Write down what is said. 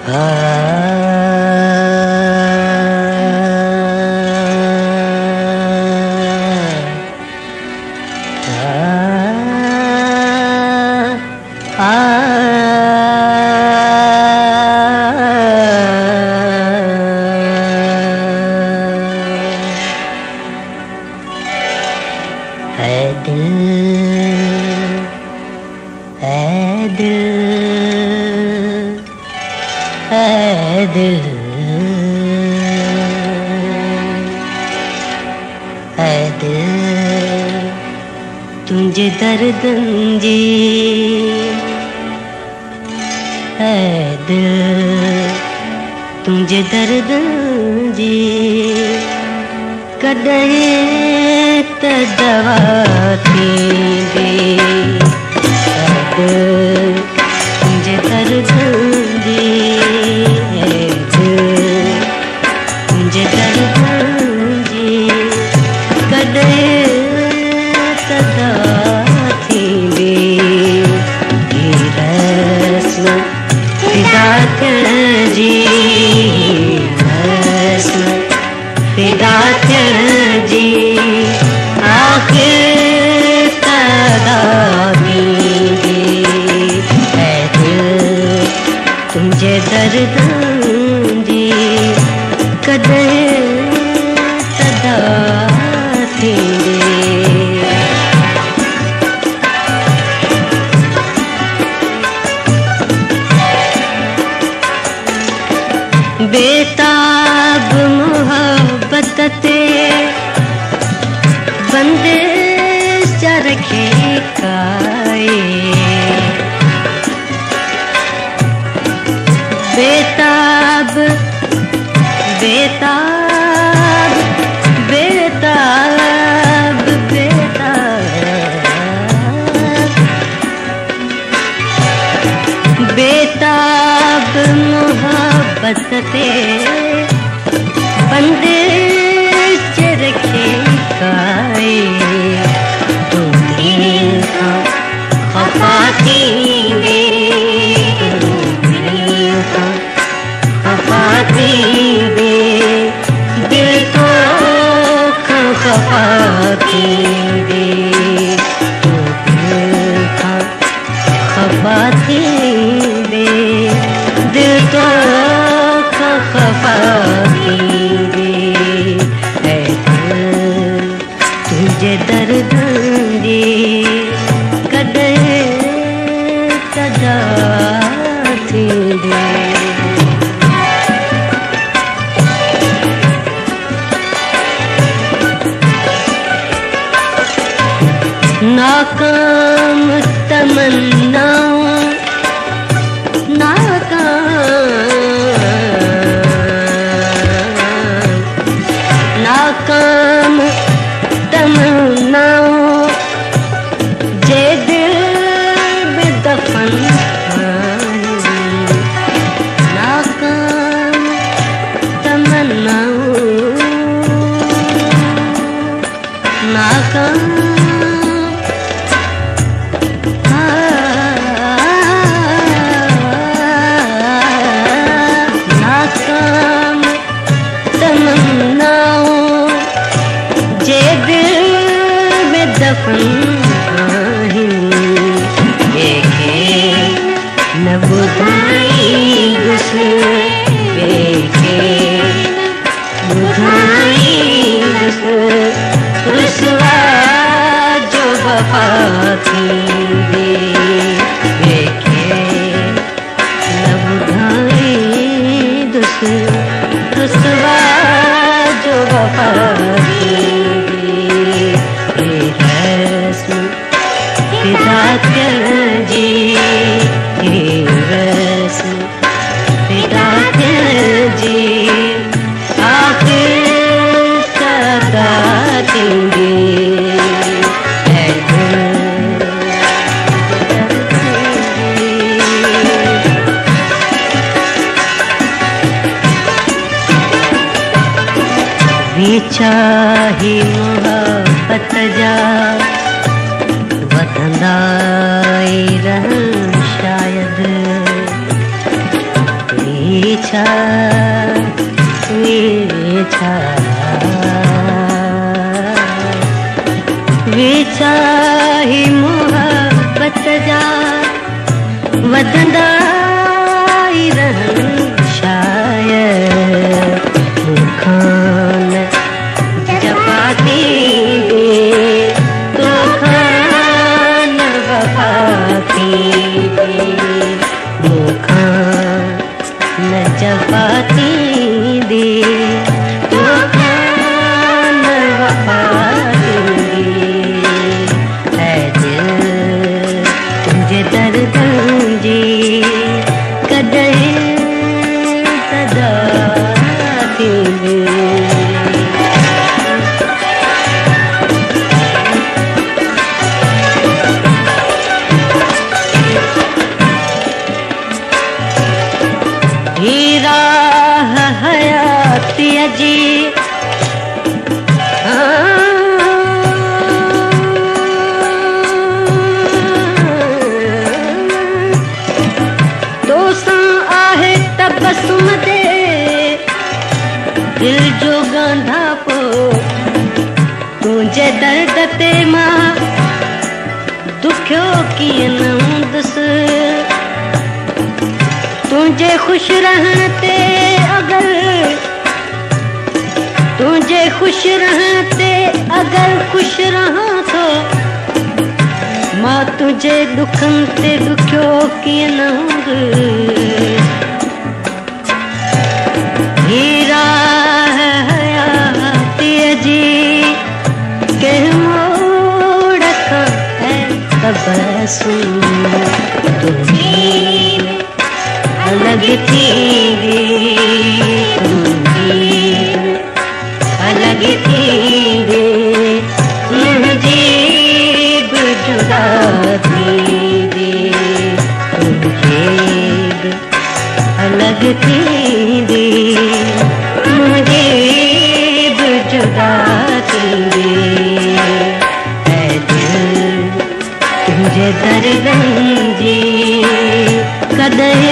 तुझे दर्दन जी है दिल, तुझे दर्दन जी कॾहिं त दवा थींदी है दिल, तुझे दर्दन जी है दिल, तुझे दर्दन जी कॾहिं तुझे दर्द जी कॾहिं सदा थींदे। बेताब मोहब्बत ते बंदिश जा रखे काए, बेताब बेताब बेताब बेताब बेताब मोहब्बत ते बंदिश रखे काए, तू दिल का खफा थींदे, दिल को खफा थींदे, तू दिल का खफा थींदे, दिल को खफा थींदे, है दिल तुझे दर्द जी कॾहिं सदा थींदे। नाकाम तमन्नाओं नाकाम तमन्नाओं जे दिल में दफन, नाकाम तमन्नाओं नाकाम न बुधाई गुस्से बुधाई रुसवा जो वफा थींदे, न बुधाई रुसवा जो वफा चाही मोहब्बत जा वतंदाई रहन शायद, विछा विछा विछा ही मोहब्बत जा वधंदा ई रहनि शायद मूंखां जफ़ा थींदी तोखां न वफ़ा थींदी मूंखां न जफ़ा थींदी तोखां न वफ़ा थींदी ऐ दिल तुंहिंजे दर्दनि जी कॾहिं सदा थींदी राह हयातीअ जी तोसां आहे तबसुम दे दिल जो गांधापो तुंहिंजे दर्द ते मां दुखियो कीअं न हूंदसि तुंहिंजे खुश रहण ते तुंहिंजे खुश रहण ते अगर खुश रहां थो मां तुंहिंजे दुखनि ते दुखियो कीअं न हूंदसि राह हयातीअ जी कंहिं मोड़ खां तबसुम तुंहिंजी अलग थींदी अलग थींदी मुंहिंजी बि जुदा थींदी तुंहिंजी बि अलग थींदी मुंहिंजी बि जुदा थींदी ऐ दिल तुंहिंजे दर्दनि जी कॾहिं